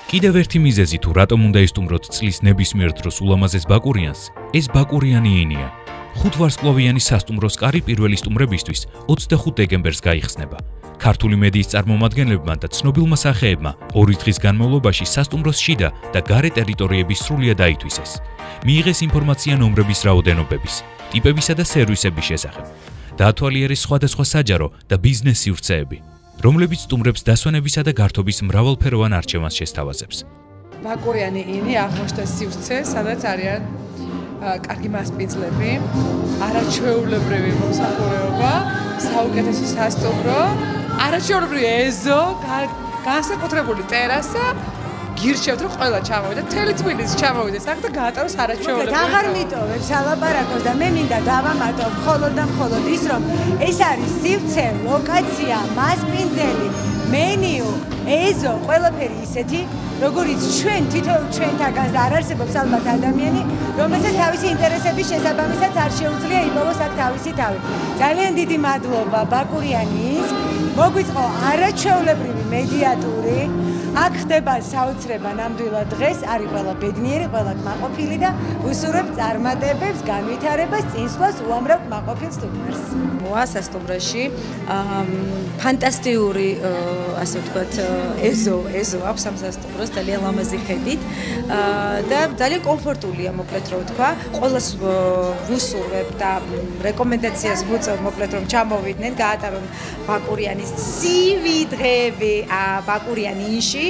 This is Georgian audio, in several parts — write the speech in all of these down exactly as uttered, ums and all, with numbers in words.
კიდევ ერთი მიზეზი თუ რატომ უნდა ისტუმროთ წლის ნებისმიერ დროს ულამაზეს ბაკურიანს, ეს ბაკურიანი ინია. ხუთ ვარსკვლავიანი სასტუმროს კარი პირველი სტუმრებისთვის ოცდახუთ დეკემბერს გაიხსნება. ქართული მედიის წარმომადგენლებმა და ცნობილმა სახეებმა ორი დღის განმავლობაში სასტუმროს შიდა და გარე ტერიტორიების სრულად დაითვისეს. მიიღეს ინფორმაცია ნომრების რაოდენობების, ტიპებისა და სერვისების შესახებ. დაათვალიერეს სხვადასხვა საჯარო და ბიზნეს სივრცეები, რომლებიც სტუმრებს დასვენებისა და გართობის მრავალფეროვან არჩევანს შესთავაზებს. ბაკურიანი ინი აღმოჩნდა სივრცე, სადაც არიან კარგი მასპინძლები, არაჩვეულებრივი მომსახურება, საუკეთესო სასტუმრო, არაჩვეულებრივი ეზო, განსაკუთრებული ტერასა, გირჩევთ რომ ყველა ჩამოვიდა, მთელი თბილისი ჩამოვიდეს აქ და გაატაროს არაჩვეულებრივი. აღარ მიტოვებს ალაპარაკოს და მე მინდა დავამატო მხოლოდ და მხოლოდ ის რომ ეს არის სივრცე, ლოკაცია, მასპინძელი, მენიუ, ეზო, ყველაფერი ისეთი, როგორიც ჩვენ თითოეულ ჩვენთაგანს არ არსებობს ალბათ ადამიანი, რომელსაც თავისი ინტერესების შესაბამისად არ შეუძლია იპოვოს აქ თავისი თავი. ძალიან დიდი მადლობა ბაკურიანის, მოგვიწყო არაჩვეულებრივი მედიატური. აქ ხდება საოცრება ნამდვილად დღეს, არის ყველა ბედნიერი, ყველა კმაყოფილი და ვუსურვებ წარმატებებს, განვითარებას, წინსვლას უამრავ კმაყოფილ სტუმარს. მოა სასტუმროში ფანტასტიკური, ასე ვთქვათ, ეზო, ეზო აქვს ამ სასტუმროს, ძალიან ლამაზი ხედით და ძალიან კომფორტულია, მოკლედ რომ ვთქვა. ყველას ვუსურვებ და რეკომენდაციას ვუწევ, მოკლედ რომ ჩამოვიდნენ, გაატარონ ბაკურიანის ცივი დღეები ბაკურიანი ინში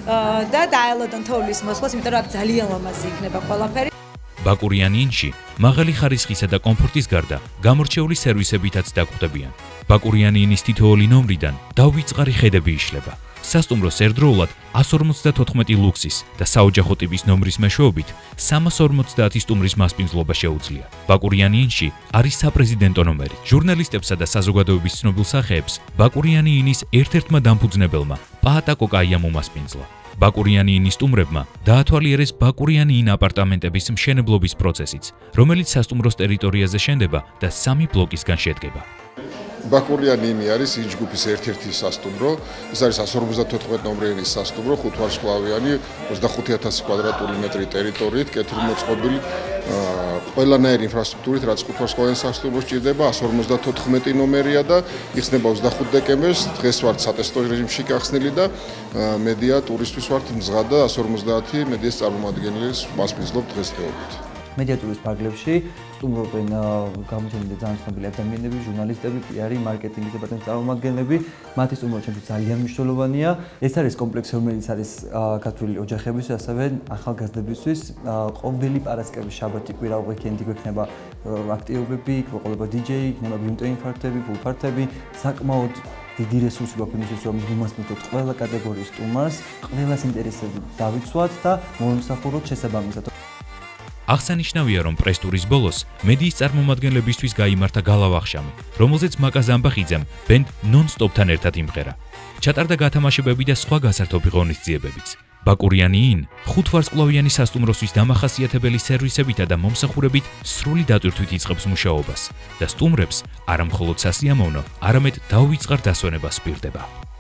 და დაელოდონ თოვლის მოსვლას, იმიტომ რომ აქ ძალიან ლამაზი იქნება ყველაფერი. ბაკურიანი ინში მაღალი ხარისხისა და კომფორტის გარდა გამორჩეული სერვისებითაც დაგვხვდებიან. ბაკურიანი ინის თითოეული ნომრიდან დავიწყარი ხედები იშლება. სასტუმროს ერთდროულად εκατს ორმოცდათოთხმეტი ლუქსის და საოჯახო ტიპის ნომრის მეშვეობით სამას ორმოცდაათი სტუმრის მასპინძლობა შეუძლია. ბაკურიანი ინში არის საპრეზიდენტო ნომერი. ჟურნალისტებსა და საზოგადოების ცნობილ სახეებს ბაკურიანი ინის ერთ-ერთმა დამფუძნებელმა პაატა კოკაიამ უმასპინძლა. ბაკურიანი ინის სტუმრებმა დაათვალიერეს ბაკურიანი ინ აპარტამენტების მშენებლობის პროცესიც, რომელიც სასტუმროს ტერიტორიაზე შენდება და სამი ბლოკისგან შედგება. ბაკურიანი ინი არის ინ ჯგუფის ერთ-ერთი სასტუმრო. ეს არის εκατს ორმოცდათოთხმეტ ნომრიანი სასტუმრო, ხუთ ვარსკვლავიანი, ოცდახუთი ათასი კვადრატული მეტრი ტერიტორიით, კეთილმოწყობილი, ყველანაირი ინფრასტრუქტურით, რაც ხუთ ვარსკვლავიანი სასტუმრო სჭირდება, εκατს ორმოცდათოთხმეტი ნომერია და იხსნება ოცდახუთ დეკემბერს. დღეს ვართ სატესტო რეჟიმში გახსნილი და მედია ტურისთვის ვართ მზღა და εκατს ორმოცდაათი მედიის წარმომადგენლის მასპინძლობ დღესდღეობით. მედიატურის ფარგლებში სტუმრობენ გამოჩენილი ძალიან ცნობილი ადამიანები, ჟურნალისტები, პიარი, მარკეტინგის დეპარტამენტის წარმომადგენლები. მათი სტუმრობა ჩემთვის ძალიან მნიშვნელოვანია. ეს არის კომპლექსი, რომელიც არის ქართული ოჯახებისთვის, ასევე ახალგაზრდებისთვის. ყოველი პარასკევი, შაბათი, კვირა, უიკენდი გვექნება აქტივობები, გვეყოლება დიჯეი, იქნება გრინტეინ ფარტები, ფულ ფარტები, საკმაოდ დიდი რესურსი გვაქვს იმისთვის, რომ ვიმასპინძლოთ ყველა კატეგორიის სტუმარს, ყველას ინტერესები დავიცვათ და მომსახუროთ შესაბამისად. აღსანიშნავია, რომ პრეს-ტურის ბოლოს მედიის წარმომადგენლებისთვის გაიმართა გალავახშამი, რომელზეც მაკა ზამბახიძემ ბენდ ნონ-სტოპთან ერთად იმღერა. ჩატარდა გათამაშებები და სხვა გასართობი ღონისძიებებიც. ბაკურიანი ინ ხუთ ვარსკვლავიანი სასტუმროსთვის დამახასიათებელი სერვისებითა და მომსახურებით სრული დატვირთვით იწყებს მუშაობას და სტუმრებს არა მხოლოდ სასიამოვნო, არამედ დაუვიწყარ დასვენებას სპირდება.